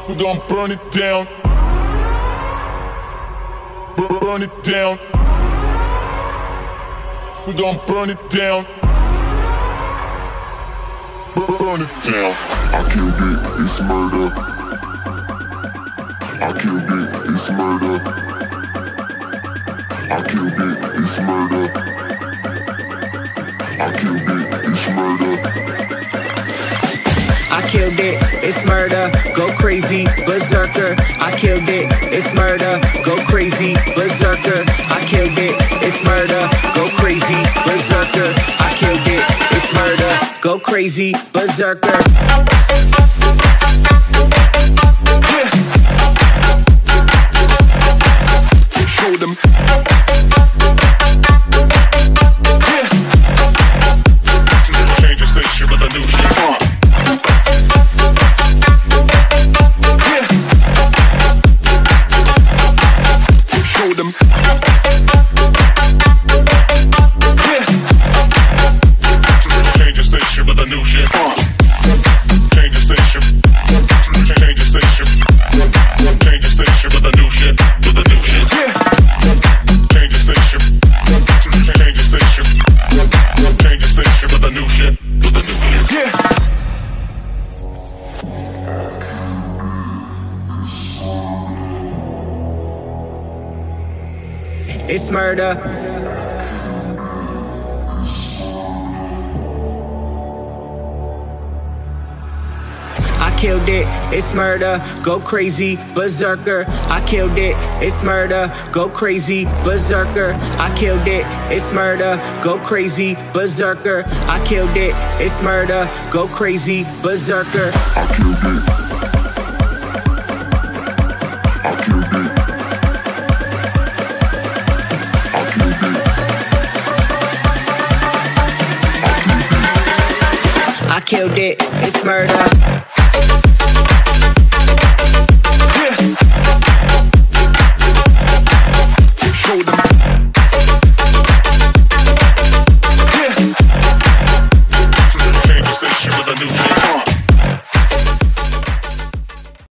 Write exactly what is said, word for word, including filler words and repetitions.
We gon' burn it down. Bur- Burn it down. We gon' burn it down. Bur- Burn it down. I killed it, it's murder. I killed it, it's murder. I killed it, it's murder. I killed it, it's murder. I killed it, it's murder, go crazy, berserker. I killed it, it's murder, go crazy, berserker. I killed it, it's murder, go crazy, berserker. I killed it, it's murder, go crazy, berserker. Yeah. Show them. Yeah. Change the station with a new shit. It's murder. I killed it, it's murder, go crazy, berserker. I killed it, it's murder, go crazy, berserker. I killed it, it's murder, go crazy, berserker. I killed it, it's murder, go crazy, berserker. I killed it. I killed it. I killed it, it's murder.